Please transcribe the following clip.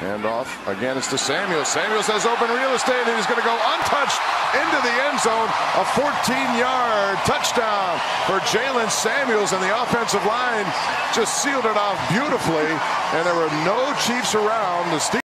Hand off. Again, it's to Samuels. Samuels has open real estate, and he's going to go untouched into the end zone. A 14-yard touchdown for Jaylen Samuels, and the offensive line just sealed it off beautifully, and there were no Chiefs around. The